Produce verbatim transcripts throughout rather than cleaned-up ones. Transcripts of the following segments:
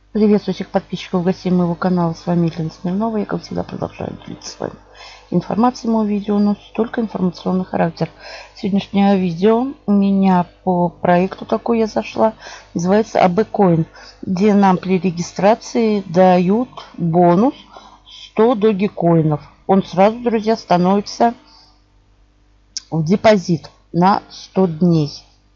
Приветствую всех подписчиков, гостей моего канала. С вами Елена Смирнова. Я, как всегда, продолжаю делиться с вами информацией. Моего видео носит только информационный характер. Сегодняшнее видео у меня по проекту такой я зашла. Называется АБКоин, где нам при регистрации дают бонус сто догикоинов. Он сразу, друзья, становится в депозит на сто дней.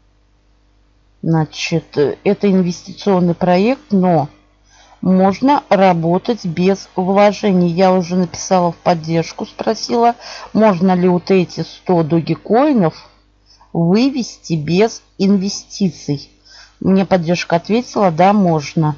Значит, это инвестиционный проект, но можно работать без вложений. Я уже написала в поддержку, спросила, можно ли вот эти сто догикоинов вывести без инвестиций. Мне поддержка ответила, да, можно.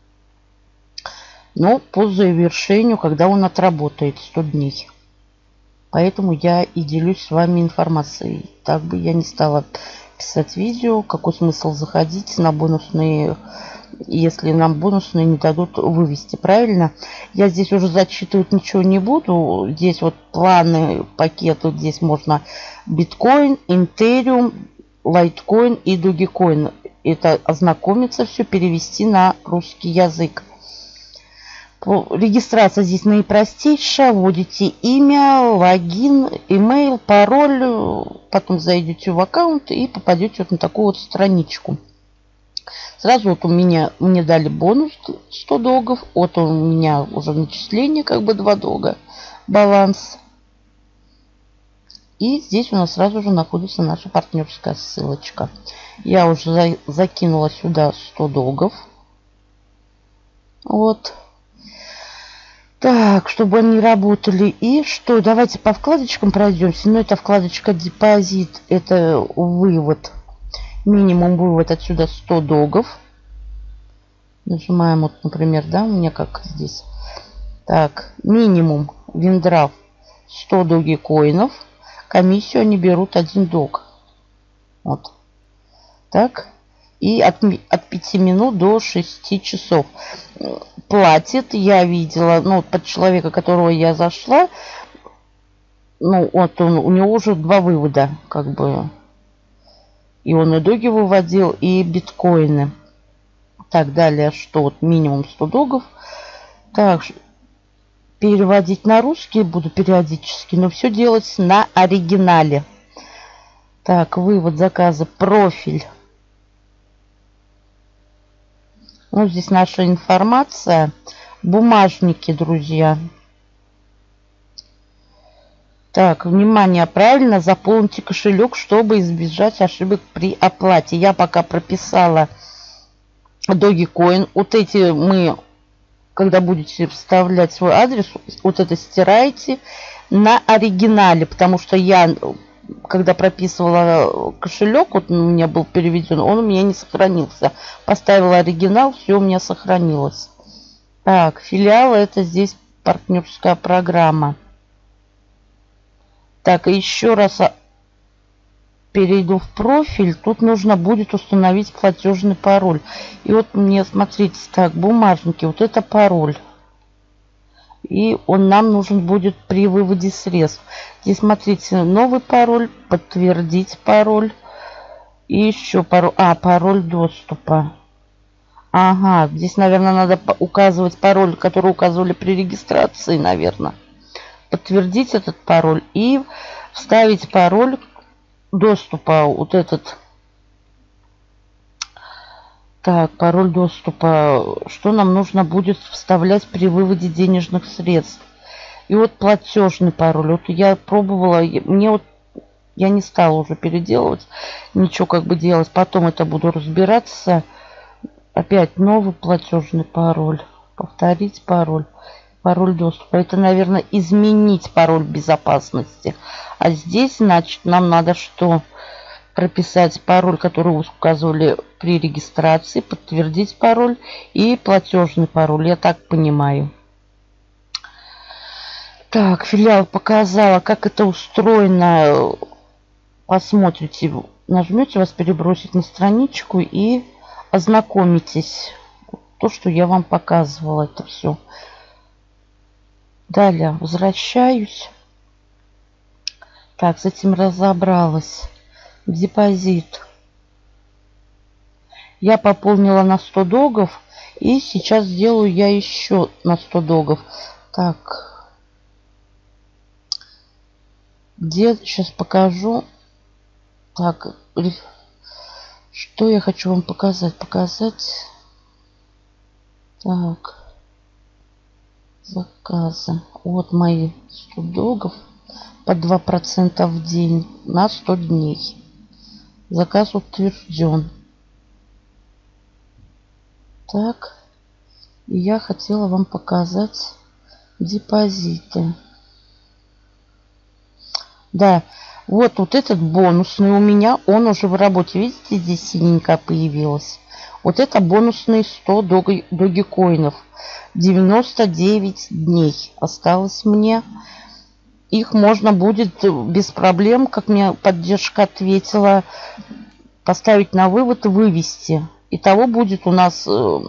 Но по завершению, когда он отработает сто дней. Поэтому я и делюсь с вами информацией. Так бы я не стала писать видео. Какой смысл заходить на бонусные, если нам бонусные не дадут вывести, правильно? Я здесь уже зачитывать ничего не буду. Здесь вот планы, пакеты. Здесь можно биткоин, Ethereum, лайткоин и догикоин. Это ознакомиться, все перевести на русский язык. Регистрация здесь наипростейшая. Вводите имя, логин, имейл, пароль. Потом зайдете в аккаунт и попадете вот на такую вот страничку. Сразу вот у меня мне дали бонус сто догов. Вот у меня уже начисление как бы два дога. Баланс. И здесь у нас сразу же находится наша партнерская ссылочка. Я уже за, закинула сюда сто догов. Вот. Так, чтобы они работали. И что? Давайте по вкладочкам пройдемся. Ну, это вкладочка депозит. Это вывод. Минимум вывод отсюда сто догов. Нажимаем, вот, например, да, у меня как здесь. Так, минимум виндрафт сто догикоинов. Комиссию они берут один дог. Вот. Так. И от, от пяти минут до шести часов. Платит, я видела, ну, под человека, которого я зашла, ну, вот он, у него уже два вывода, как бы. И он и доги выводил, и биткоины. Так, далее, что вот минимум сто догов. Так, переводить на русский буду периодически, но все делать на оригинале. Так, вывод заказа, профиль. Ну, здесь наша информация. Бумажники, друзья. Так, внимание, правильно заполните кошелек, чтобы избежать ошибок при оплате. Я пока прописала догикоин. Вот эти мы, когда будете вставлять свой адрес, вот это стираете на оригинале, потому что я, когда прописывала кошелек, вот у меня был переведен, он у меня не сохранился. Поставила оригинал, все у меня сохранилось. Так, филиал, это здесь партнерская программа. Так, еще раз перейду в профиль. Тут нужно будет установить платежный пароль. И вот мне, смотрите, так, бумажники, вот это пароль. И он нам нужен будет при выводе средств. Здесь, смотрите, новый пароль, подтвердить пароль. И еще пароль. А, пароль доступа. Ага, здесь, наверное, надо указывать пароль, который указывали при регистрации, наверное. Подтвердить этот пароль и вставить пароль доступа. Вот этот. Так, пароль доступа. Что нам нужно будет вставлять при выводе денежных средств? И вот платежный пароль. Вот я пробовала, мне вот я не стала уже переделывать, ничего как бы делать. Потом это буду разбираться. Опять новый платежный пароль. Повторить пароль. Пароль доступа. Это, наверное, изменить пароль безопасности. А здесь, значит, нам надо что? Прописать пароль, который вы указывали при регистрации, подтвердить пароль и платежный пароль. Я так понимаю. Так, филиал показала, как это устроено. Посмотрите, нажмете, вас перебросить на страничку и ознакомитесь. То, что я вам показывала, это все. Далее возвращаюсь. Так, с этим разобралась. Депозит. Я пополнила на сто догов. И сейчас сделаю я еще на сто догов. Так. Где? Сейчас покажу. Так. Что я хочу вам показать? Показать. Так. Заказы. Вот мои сто догов. По два процента в день на сто дней. Заказ утвержден. Так. И я хотела вам показать депозиты. Да. Вот, вот этот бонусный у меня, он уже в работе. Видите, здесь синенькая появилась. Вот это бонусные сто догикоинов. девяносто девять дней осталось мне. Их можно будет без проблем, как мне поддержка ответила, поставить на вывод и вывести. Итого будет у нас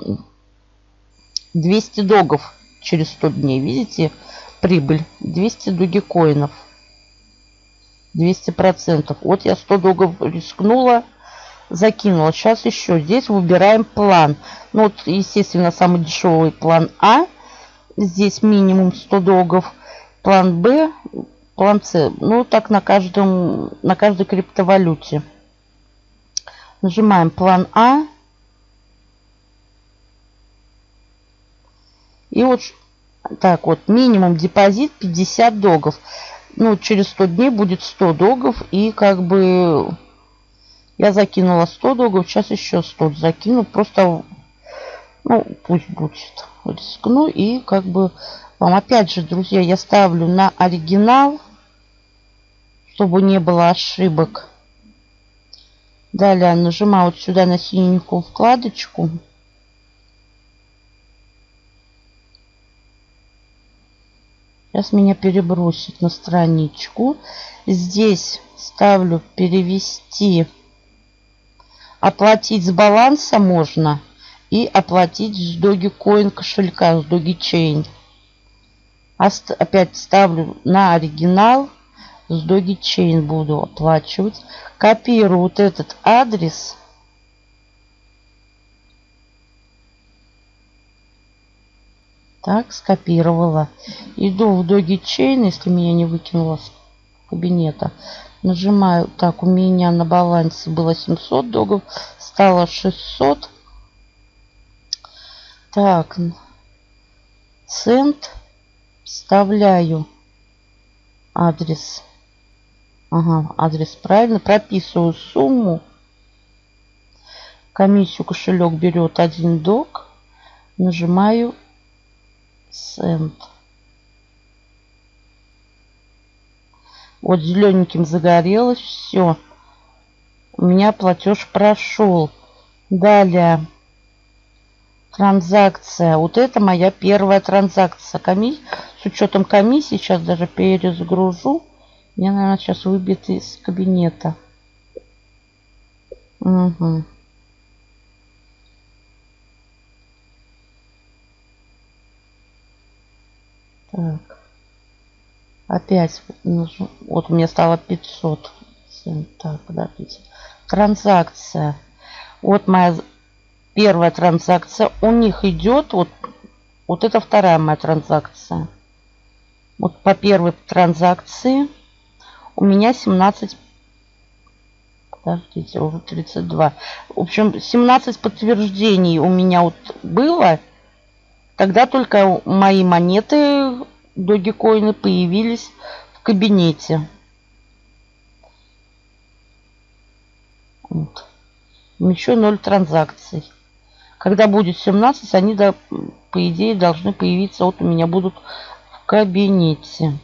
двести догов через сто дней. Видите, прибыль двести догикоинов. двести процентов. Вот я сто догов рискнула, закинула. Сейчас еще здесь выбираем план. Ну, вот, естественно, самый дешевый план А. Здесь минимум сто догов. План Б, план С. Ну, так на каждом, на каждой криптовалюте. Нажимаем план А. И вот так вот, минимум депозит пятьдесят догов. Ну, через сто дней будет сто догов. И как бы я закинула сто догов. Сейчас еще сто закину. Просто, ну, пусть будет. Рискну. И как бы вам, опять же, друзья, я ставлю на оригинал, чтобы не было ошибок. Далее нажимаю вот сюда на синенькую вкладочку. Сейчас меня перебросит на страничку. Здесь ставлю перевести. Оплатить с баланса можно. И оплатить с Dogecoin кошелька, с Dogechain. Опять ставлю на оригинал. С Dogechain буду оплачивать. Копирую вот этот адрес. Так, скопировала. Иду в Dogechain, если меня не выкинуло с кабинета. Нажимаю. Так, у меня на балансе было семьсот догов. Стало шестьсот. Так. Цент. Вставляю адрес. Ага, адрес правильно. Прописываю сумму. Комиссию кошелек берет один дог. Нажимаю Send. Вот зелененьким загорелось. Все. У меня платеж прошел. Далее. Транзакция. Вот это моя первая транзакция. Комисс... С учетом комиссии. Сейчас даже перезагружу. Меня, наверное, сейчас выбьет из кабинета. Угу. Так. Опять. Вот у меня стало пятьсот. Так, подождите. Транзакция. Вот моя первая транзакция. У них идет вот, вот это вторая моя транзакция. Вот по первой транзакции у меня семнадцать. Подождите, уже тридцать два. В общем, семнадцать подтверждений у меня вот было. Тогда только мои монеты, Dogecoin, появились в кабинете. Вот. Еще ноль транзакций. Когда будет семнадцать, они, да, по идее, должны появиться. Вот у меня будут в кабинете.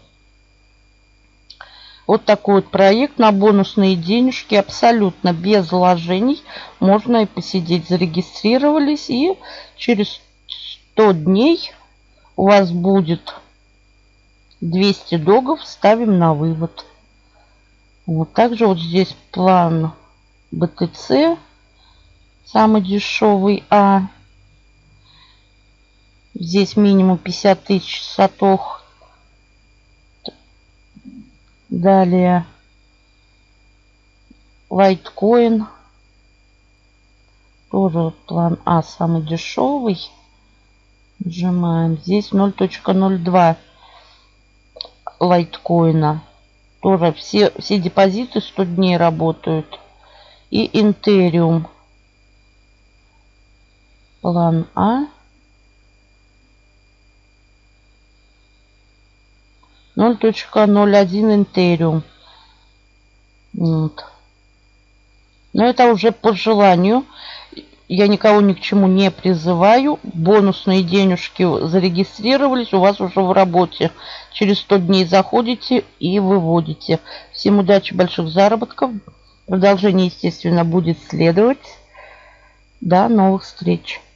Вот такой вот проект на бонусные денежки. Абсолютно без вложений. Можно и посидеть. Зарегистрировались. И через сто дней у вас будет двести догов. Ставим на вывод. Вот также вот здесь план бэ тэ цэ. Самый дешевый А. Здесь минимум пятьдесят тысяч сатох. Далее Litecoin. Тоже план А самый дешевый. Нажимаем. Здесь ноль точка ноль два лайткоина. Тоже все, все депозиты сто дней работают. И Интериум. План А. ноль точка ноль один Интериум. Вот. Но это уже по желанию. Я никого ни к чему не призываю. Бонусные денежки зарегистрировались, у вас уже в работе. Через сто дней заходите и выводите. Всем удачи, больших заработков. Продолжение, естественно, будет следовать. До новых встреч.